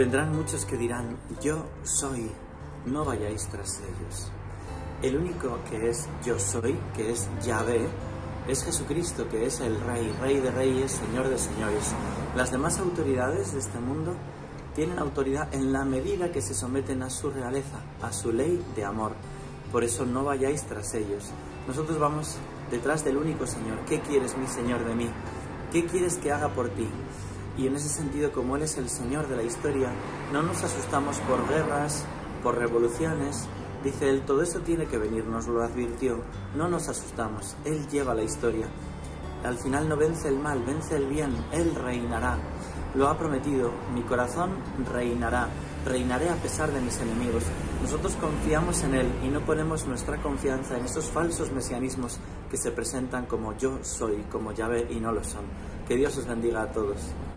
Vendrán muchos que dirán, yo soy, no vayáis tras ellos. El único que es yo soy, que es Yahvé, es Jesucristo, que es el Rey, Rey de reyes, Señor de señores. Las demás autoridades de este mundo tienen autoridad en la medida que se someten a su realeza, a su ley de amor. Por eso no vayáis tras ellos. Nosotros vamos detrás del único Señor. ¿Qué quieres, mi Señor, de mí? ¿Qué quieres que haga por ti? Y en ese sentido, como Él es el Señor de la historia, no nos asustamos por guerras, por revoluciones. Dice Él, todo eso tiene que venir, nos lo advirtió. No nos asustamos, Él lleva la historia. Al final no vence el mal, vence el bien, Él reinará. Lo ha prometido, mi corazón reinará, reinaré a pesar de mis enemigos. Nosotros confiamos en Él y no ponemos nuestra confianza en esos falsos mesianismos que se presentan como yo soy, como Yahvé, y no lo son. Que Dios os bendiga a todos.